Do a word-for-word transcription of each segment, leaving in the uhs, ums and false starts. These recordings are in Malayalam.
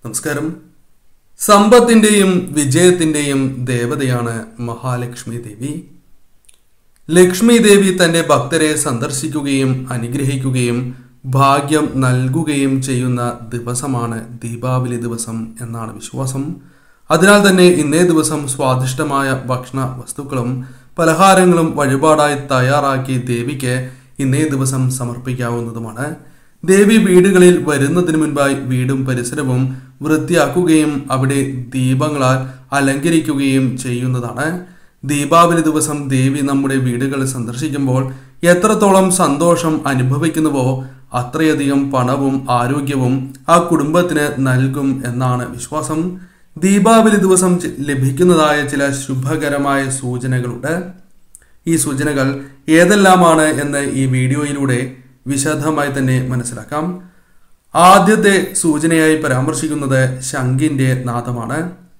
നമസ്കാരം. സമ്പത്തിന്റെയും വിജയത്തിന്റെയും ദേവതയാണ് മഹാലക്ഷ്മി ദേവി. ലക്ഷ്മി ദേവി തന്റെ ഭക്തരെ സന്ദർശിക്കുകയും അനുഗ്രഹിക്കുകയും ഭാഗ്യം നൽകുകയും ചെയ്യുന്ന ദിവസമാണ് ദീപാവലി ദിവസം എന്നാണ് വിശ്വാസം. അതിനാൽ തന്നെ ഇന്നേ ദിവസം സ്വാദിഷ്ടമായ ഭക്ഷണ വസ്തുക്കളും പലഹാരങ്ങളും വഴിപാടായി തയ്യാറാക്കി ദേവിക്ക് ഇന്നേ ദിവസം സമർപ്പിക്കാവുന്നതുമാണ്. ദേവി വീടുകളിൽ വരുന്നതിന് മുൻപായി വീടും പരിസരവും വൃത്തിയാക്കുകയും അവിടെ ദീപങ്ങളാൽ അലങ്കരിക്കുകയും ചെയ്യുന്നതാണ്. ദീപാവലി ദിവസം ദേവി നമ്മുടെ വീടുകൾ സന്ദർശിക്കുമ്പോൾ എത്രത്തോളം സന്തോഷം അനുഭവിക്കുന്നുവോ അത്രയധികം പണവും ആരോഗ്യവും ആ കുടുംബത്തിന് നൽകും എന്നാണ് വിശ്വാസം. ദീപാവലി ദിവസം ലഭിക്കുന്നതായ ചില ശുഭകരമായ സൂചനകളുണ്ട്. ഈ സൂചനകൾ ഏതെല്ലാമാണ് എന്ന് ഈ വീഡിയോയിലൂടെ വിശദമായി തന്നെ മനസ്സിലാക്കാം. ആദ്യത്തെ സൂചനയായി പരാമർശിക്കുന്നത് ശംഖിന്റെ നാദമാണ്.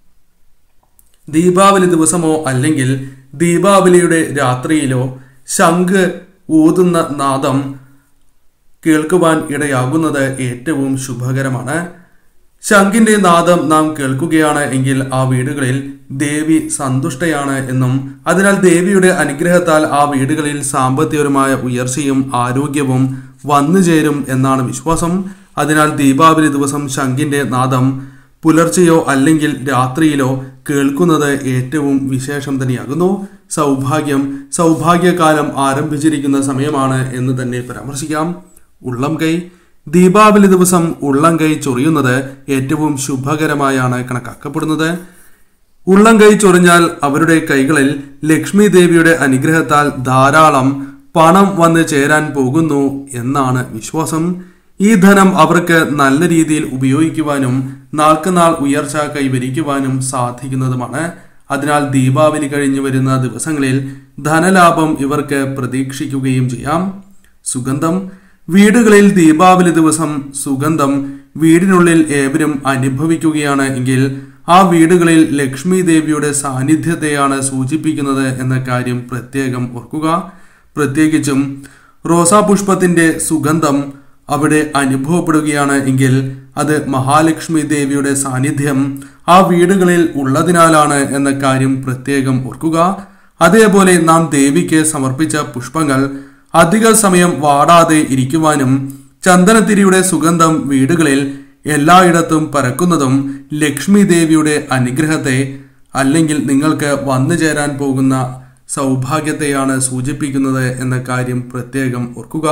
ദീപാവലി ദിവസമോ അല്ലെങ്കിൽ ദീപാവലിയുടെ രാത്രിയിലോ ശംഖ് ഊതുന്ന നാദം കേൾക്കുവാൻ ഇടയാകുന്നത് ഏറ്റവും ശുഭകരമാണ്. ശംഖിന്റെ നാദം നാം കേൾക്കുകയാണ് എങ്കിൽ ആ വീടുകളിൽ ദേവി സന്തുഷ്ടയാണ് എന്നും അതിനാൽ ദേവിയുടെ അനുഗ്രഹത്താൽ ആ വീടുകളിൽ സാമ്പത്തികപരമായ ഉയർച്ചയും ആരോഗ്യവും വന്നു ചേരും എന്നാണ് വിശ്വാസം. അതിനാൽ ദീപാവലി ദിവസം ശംഖിന്റെ നാദം പുലർച്ചെയോ അല്ലെങ്കിൽ രാത്രിയിലോ കേൾക്കുന്നത് ഏറ്റവും വിശേഷം തന്നെയാകുന്നു. സൗഭാഗ്യം സൗഭാഗ്യകാലം ആരംഭിച്ചിരിക്കുന്ന സമയമാണ് എന്ന് തന്നെ പരാമർശിക്കാം. ഉള്ളം കൈ. ദീപാവലി ദിവസം ഉള്ളം കൈ ചൊറിയുന്നത് ഏറ്റവും ശുഭകരമായാണ് കണക്കാക്കപ്പെടുന്നത്. ഉള്ളം കൈ ചൊറിഞ്ഞാൽ അവരുടെ കൈകളിൽ ലക്ഷ്മി ദേവിയുടെ അനുഗ്രഹത്താൽ ധാരാളം പണം വന്ന് ചേരാൻ പോകുന്നു എന്നാണ് വിശ്വാസം. ഈ ധനം അവർക്ക് നല്ല രീതിയിൽ ഉപയോഗിക്കുവാനും നാൾക്കുനാൾ ഉയർച്ച കൈവരിക്കുവാനും സാധിക്കുന്നതുമാണ്. അതിനാൽ ദീപാവലി കഴിഞ്ഞു വരുന്ന ദിവസങ്ങളിൽ ധനലാഭം ഇവർക്ക് പ്രതീക്ഷിക്കുകയും ചെയ്യാം. സുഗന്ധം. വീടുകളിൽ ദീപാവലി ദിവസം സുഗന്ധം വീടിനുള്ളിൽ ഏവരും അനുഭവിക്കുകയാണ് എങ്കിൽ ആ വീടുകളിൽ ലക്ഷ്മി ദേവിയുടെ സാന്നിധ്യത്തെയാണ് സൂചിപ്പിക്കുന്നത് എന്ന കാര്യം പ്രത്യേകം ഓർക്കുക. പ്രത്യേകിച്ചും റോസാപുഷ്പത്തിന്റെ സുഗന്ധം അവിടെ അനുഭവപ്പെടുകയാണ് എങ്കിൽ അത് മഹാലക്ഷ്മി ദേവിയുടെ സാന്നിധ്യം ആ വീടുകളിൽ ഉള്ളതിനാലാണ് എന്ന കാര്യം പ്രത്യേകം ഓർക്കുക. അതേപോലെ നാം ദേവിക്ക് സമർപ്പിച്ച പുഷ്പങ്ങൾ അധിക സമയം വാടാതെ ഇരിക്കുവാനും ചന്ദനത്തിരിയുടെ സുഗന്ധം വീടുകളിൽ എല്ലായിടത്തും പരക്കുന്നതും ലക്ഷ്മി ദേവിയുടെ അനുഗ്രഹത്തെ അല്ലെങ്കിൽ നിങ്ങൾക്ക് വന്നു ചേരാൻ പോകുന്ന സൗഭാഗ്യത്തെയാണ് സൂചിപ്പിക്കുന്നത് എന്ന കാര്യം പ്രത്യേകം ഓർക്കുക.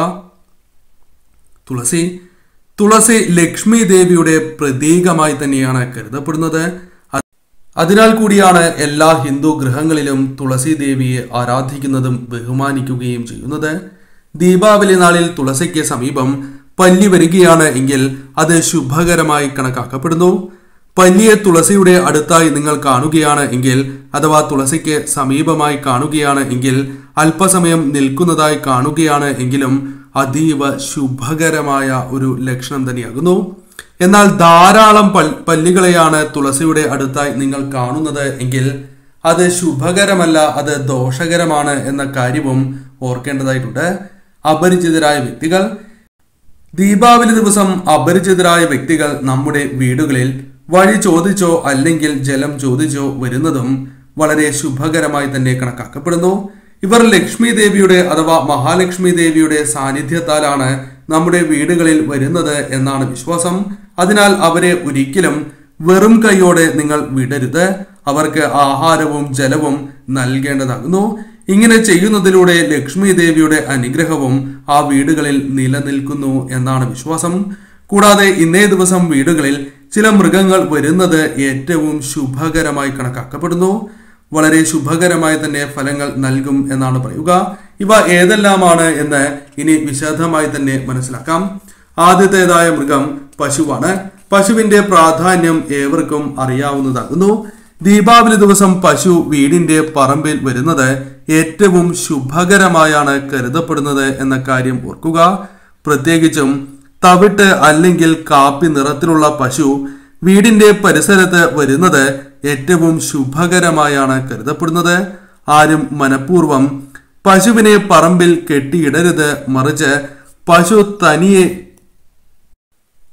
തുളസി. തുളസി ലക്ഷ്മി ദേവിയുടെ പ്രതീകമായി തന്നെയാണ് കരുതപ്പെടുന്നത്. അതിനാൽ കൂടിയാണ് എല്ലാ ഹിന്ദു ഗൃഹങ്ങളിലും തുളസി ദേവിയെ ആരാധിക്കുന്നതും ബഹുമാനിക്കുകയും ചെയ്യുന്നത്. ദീപാവലി നാളിൽ തുളസിക്ക് സമീപം പല്ലി വരികയാണ് എങ്കിൽ അത് ശുഭകരമായി കണക്കാക്കപ്പെടുന്നു. പല്ലിയെ തുളസിയുടെ അടുത്തായി നിങ്ങൾ കാണുകയാണ് എങ്കിൽ അഥവാ തുളസിക്ക് സമീപമായി കാണുകയാണ് എങ്കിൽ അല്പസമയം നിൽക്കുന്നതായി കാണുകയാണ് എങ്കിലും അതീവ ശുഭകരമായ ഒരു ലക്ഷണം തന്നെയാകുന്നു. എന്നാൽ ധാരാളം പല്ലികളെയാണ് തുളസിയുടെ അടുത്തായി നിങ്ങൾ കാണുന്നത് എങ്കിൽ അത് ശുഭകരമല്ല, അത് ദോഷകരമാണ് എന്ന കാര്യവും ഓർക്കേണ്ടതായിട്ടുണ്ട്. അപരിചിതരായ വ്യക്തികൾ. ദീപാവലി ദിവസം അപരിചിതരായ വ്യക്തികൾ നമ്മുടെ വീടുകളിൽ വഴി ചോദിച്ചോ അല്ലെങ്കിൽ ജലം ചോദിച്ചോ വരുന്നതും വളരെ ശുഭകരമായി തന്നെ കണക്കാക്കപ്പെടുന്നു. ഇവർ ലക്ഷ്മി ദേവിയുടെ അഥവാ മഹാലക്ഷ്മി ദേവിയുടെ സാന്നിധ്യത്താലാണ് നമ്മുടെ വീടുകളിൽ വരുന്നത് എന്നാണ് വിശ്വാസം. അതിനാൽ അവരെ ഒരിക്കലും വെറും കൈയോടെ നിങ്ങൾ വിടരുത്. അവർക്ക് ആഹാരവും ജലവും നൽകേണ്ടതാകുന്നു. ഇങ്ങനെ ചെയ്യുന്നതിലൂടെ ലക്ഷ്മി ദേവിയുടെ അനുഗ്രഹവും ആ വീടുകളിൽ നിലനിൽക്കുന്നു എന്നാണ് വിശ്വാസം. കൂടാതെ ഇന്നേ ദിവസം വീടുകളിൽ ചില മൃഗങ്ങൾ വരുന്നത് ഏറ്റവും ശുഭകരമായി കണക്കാക്കപ്പെടുന്നു. വളരെ ശുഭകരമായി തന്നെ ഫലങ്ങൾ നൽകും എന്നാണ് പറയുക. ഇവ ഏതെല്ലാമാണ് എന്ന് ഇനി വിശദമായി തന്നെ മനസ്സിലാക്കാം. ആദ്യത്തേതായ മൃഗം പശുവാണ്. പശുവിന്റെ പ്രാധാന്യം ഏവർക്കും അറിയാവുന്നതാകുന്നു. ദീപാവലി ദിവസം പശു വീടിന്റെ പറമ്പിൽ വരുന്നത് ഏറ്റവും ശുഭകരമായാണ് കരുതപ്പെടുന്നത് എന്ന കാര്യം ഓർക്കുക. പ്രത്യേകിച്ചും തവിട്ട് അല്ലെങ്കിൽ കാപ്പി നിറത്തിലുള്ള പശു വീടിന്റെ പരിസരത്ത് വരുന്നത് ഏറ്റവും ശുഭകരമായാണ് കരുതപ്പെടുന്നത്. ആരും മനഃപൂർവ്വം പശുവിനെ പറമ്പിൽ കെട്ടിയിടരുത്. മറിച്ച് പശു തനിയെ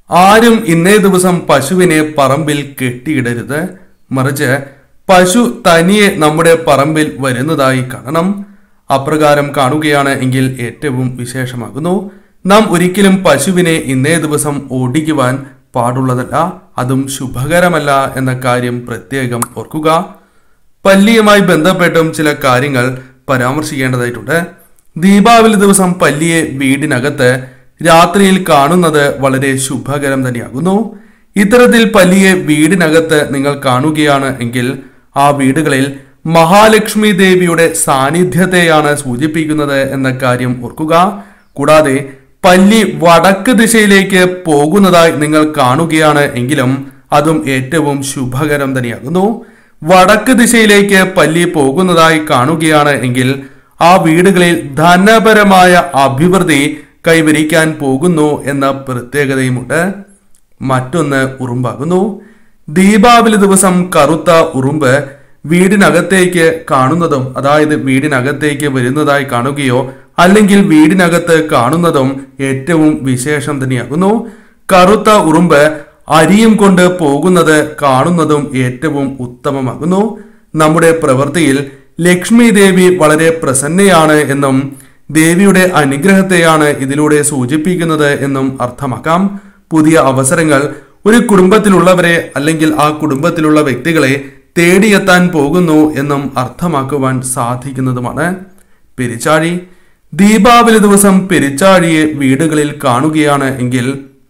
ആരും ഇന്നേ ദിവസം പശുവിനെ പറമ്പിൽ കെട്ടിയിടരുത്, മറിച്ച് പശു തനിയെ നമ്മുടെ പറമ്പിൽ വരുന്നതായി കാണണം. അപ്രകാരം കാണുകയാണ് എങ്കിൽ ഏറ്റവും വിശേഷമാകുന്നു. നാം ഒരിക്കലും പശുവിനെ ഇന്നേ ദിവസം ഓടിക്കുവാൻ പാടുള്ളതല്ല, അതും ശുഭകരമല്ല എന്ന കാര്യം പ്രത്യേകം ഓർക്കുക. പല്ലിയുമായി ബന്ധപ്പെട്ടും ചില കാര്യങ്ങൾ പരാമർശിക്കേണ്ടതായിട്ടുണ്ട്. ദീപാവലി ദിവസം പല്ലിയെ വീടിനകത്ത് രാത്രിയിൽ കാണുന്നത് വളരെ ശുഭകരം തന്നെയാകുന്നു. ഇത്തരത്തിൽ പല്ലിയെ വീടിനകത്ത് നിങ്ങൾ കാണുകയാണ് എങ്കിൽ ആ വീടുകളിൽ മഹാലക്ഷ്മി ദേവിയുടെ സാന്നിധ്യത്തെയാണ് സൂചിപ്പിക്കുന്നത് എന്ന കാര്യം ഓർക്കുക. കൂടാതെ പല്ലി വടക്ക് ദിശയിലേക്ക് പോകുന്നതായി നിങ്ങൾ കാണുകയാണ് എങ്കിലും അതും ഏറ്റവും ശുഭകരം തന്നെയാകുന്നു. വടക്ക് ദിശയിലേക്ക് പല്ലി പോകുന്നതായി കാണുകയാണ് എങ്കിൽ ആ വീടുകളിൽ ധനപരമായ അഭിവൃദ്ധി കൈവരിക്കാൻ പോകുന്നു എന്ന പ്രത്യേകതയുമുണ്ട്. മറ്റൊന്ന് ഉറുമ്പാകുന്നു. ദീപാവലി ദിവസം കറുത്ത ഉറുമ്പ് വീടിനകത്തേക്ക് കാണുന്നതും, അതായത് വീടിനകത്തേക്ക് വരുന്നതായി കാണുകയോ അല്ലെങ്കിൽ വീടിനകത്ത് കാണുന്നതും ഏറ്റവും വിശേഷം തന്നെയാകുന്നു. കറുത്ത ഉറുമ്പ് അരിയും കൊണ്ട് പോകുന്നത് കാണുന്നതും ഏറ്റവും ഉത്തമമാകുന്നു. നമ്മുടെ പ്രവൃത്തിയിൽ ലക്ഷ്മി ദേവി വളരെ പ്രസന്നയാണ് എന്നും ദേവിയുടെ അനുഗ്രഹത്തെയാണ് ഇതിലൂടെ സൂചിപ്പിക്കുന്നത് എന്നും അർത്ഥമാക്കാം. പുതിയ അവസരങ്ങൾ ഒരു കുടുംബത്തിലുള്ളവരെ അല്ലെങ്കിൽ ആ കുടുംബത്തിലുള്ള വ്യക്തികളെ തേടിയെത്താൻ പോകുന്നു എന്നും അർത്ഥമാക്കുവാൻ സാധിക്കുന്നതുമാണ്. പെരിച്ചാഴി. ദീപാവലി ദിവസം പെരിച്ചാഴിയെ വീടുകളിൽ കാണുകയാണ് എങ്കിൽ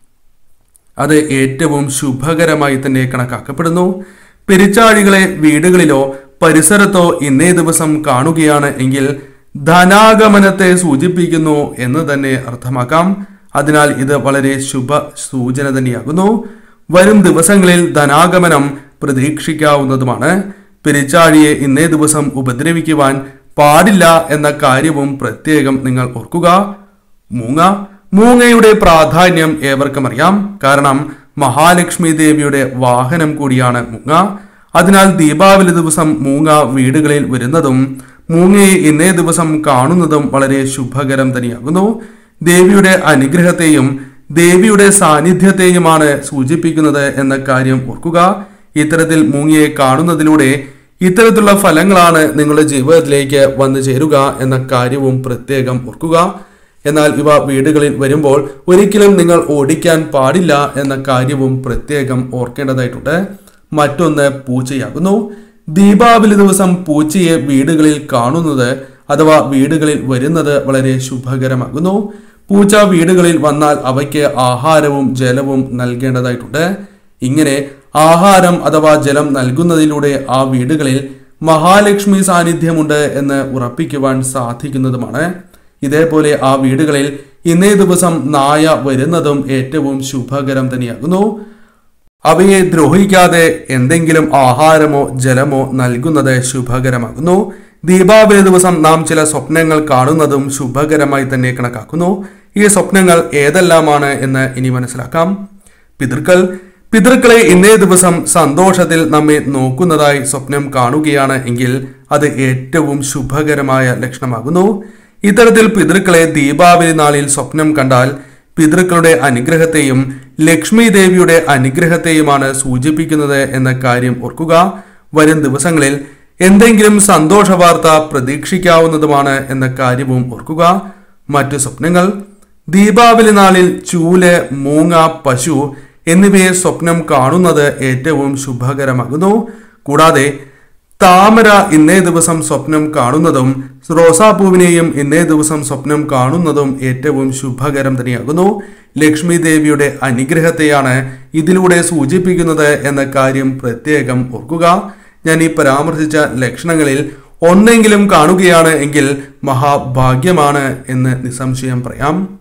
അത് ഏറ്റവും ശുഭകരമായി തന്നെ കണക്കാക്കപ്പെടുന്നു. പെരിച്ചാഴികളെ വീടുകളിലോ പരിസരത്തോ ഇന്നേ ദിവസം കാണുകയാണ് എങ്കിൽ ധനാഗമനത്തെ സൂചിപ്പിക്കുന്നു എന്ന് തന്നെ അർത്ഥമാക്കാം. അതിനാൽ ഇത് വളരെ ശുഭ സൂചന തന്നെയാകുന്നു. വരും ദിവസങ്ങളിൽ ധനാഗമനം പ്രതീക്ഷിക്കാവുന്നതുമാണ്. പെരിച്ചാഴിയെ ഇന്നേ ദിവസം ഉപദ്രവിക്കുവാൻ പാടില്ല എന്ന കാര്യവും പ്രത്യേകം നിങ്ങൾ ഓർക്കുക. മൂങ്ങ. മൂങ്ങയുടെ പ്രാധാന്യം ഏവർക്കും അറിയാം. കാരണം മഹാലക്ഷ്മി ദേവിയുടെ വാഹനം കൂടിയാണ് മൂങ്ങ. അതിനാൽ ദീപാവലി ദിവസം മൂങ്ങ വീടുകളിൽ വരുന്നതും മൂങ്ങയെ ഇന്നേ ദിവസം കാണുന്നതും വളരെ ശുഭകരം തന്നെയാകുന്നു. ദേവിയുടെ അനുഗ്രഹത്തെയും ദേവിയുടെ സാന്നിധ്യത്തെയുമാണ് സൂചിപ്പിക്കുന്നത് എന്ന കാര്യം ഓർക്കുക. ഇത്തരത്തിൽ മൂങ്ങയെ കാണുന്നതിലൂടെ ഇത്തരത്തിലുള്ള ഫലങ്ങളാണ് നിങ്ങളുടെ ജീവിതത്തിലേക്ക് വന്നു ചേരുക എന്ന കാര്യവും പ്രത്യേകം ഓർക്കുക. എന്നാൽ ഇവ വീടുകളിൽ വരുമ്പോൾ ഒരിക്കലും നിങ്ങൾ ഓടിക്കാൻ പാടില്ല എന്ന കാര്യവും പ്രത്യേകം ഓർക്കേണ്ടതായിട്ടുണ്ട്. മറ്റൊന്ന് പൂച്ചയാകുന്നു. ദീപാവലി ദിവസം പൂച്ചയെ വീടുകളിൽ കാണുന്നത് അഥവാ വീടുകളിൽ വരുന്നത് വളരെ ശുഭകരമാകുന്നു. പൂച്ച വീടുകളിൽ വന്നാൽ അവയ്ക്ക് ആഹാരവും ജലവും നൽകേണ്ടതായിട്ടുണ്ട്. ഇങ്ങനെ ആഹാരം അഥവാ ജലം നൽകുന്നതിലൂടെ ആ വീടുകളിൽ മഹാലക്ഷ്മി സാന്നിധ്യമുണ്ട് എന്ന് ഉറപ്പിക്കുവാൻ സാധിക്കുന്നതുമാണ്. ഇതേപോലെ ആ വീടുകളിൽ ഇന്നേ ദിവസം നായ വരുന്നതും ഏറ്റവും ശുഭകരം തന്നെയാകുന്നു. അവയെ ദ്രോഹിക്കാതെ എന്തെങ്കിലും ആഹാരമോ ജലമോ നൽകുന്നത് ശുഭകരമാകുന്നു. ദീപാവലി ദിവസം നാം ചില സ്വപ്നങ്ങൾ കാണുന്നതും ശുഭകരമായി തന്നെ കണക്കാക്കുന്നു. ഈ സ്വപ്നങ്ങൾ ഏതെല്ലാമാണ് എന്ന് ഇനി മനസ്സിലാക്കാം. പിതൃക്കൾ. പിതൃക്കളെ ഇന്നേ ദിവസം സന്തോഷത്തിൽ നമ്മെ നോക്കുന്നതായി സ്വപ്നം കാണുകയാണ് എങ്കിൽ അത് ഏറ്റവും ശുഭകരമായ ലക്ഷണമാകുന്നു. ഇത്തരത്തിൽ പിതൃക്കളെ ദീപാവലി നാളിൽ സ്വപ്നം കണ്ടാൽ പിതൃക്കളുടെ അനുഗ്രഹത്തെയും ലക്ഷ്മി ദേവിയുടെ അനുഗ്രഹത്തെയുമാണ് സൂചിപ്പിക്കുന്നത് എന്ന കാര്യം ഓർക്കുക. വരും ദിവസങ്ങളിൽ എന്തെങ്കിലും സന്തോഷ വാർത്ത പ്രതീക്ഷിക്കാവുന്നതുമാണ് എന്ന കാര്യവും ഓർക്കുക. മറ്റു സ്വപ്നങ്ങൾ. ദീപാവലി നാളിൽ ചൂല്, മൂങ്ങ, പശു എന്നിവയെ സ്വപ്നം കാണുന്നത് ഏറ്റവും ശുഭകരമാകുന്നു. കൂടാതെ താമര ഇന്നേ ദിവസം സ്വപ്നം കാണുന്നതും റോസാപ്പൂവിനെയും ഇന്നേ ദിവസം സ്വപ്നം കാണുന്നതും ഏറ്റവും ശുഭകരം തന്നെയാകുന്നു. ലക്ഷ്മി ദേവിയുടെ അനുഗ്രഹത്തെയാണ് ഇതിലൂടെ സൂചിപ്പിക്കുന്നത് എന്ന കാര്യം പ്രത്യേകം ഓർക്കുക. ഞാൻ ഈ പരാമർശിച്ച ലക്ഷണങ്ങളിൽ ഒന്നെങ്കിലും കാണുകയാണ് എങ്കിൽ മഹാഭാഗ്യമാണ് എന്ന് നിസ്സംശയം പറയാം.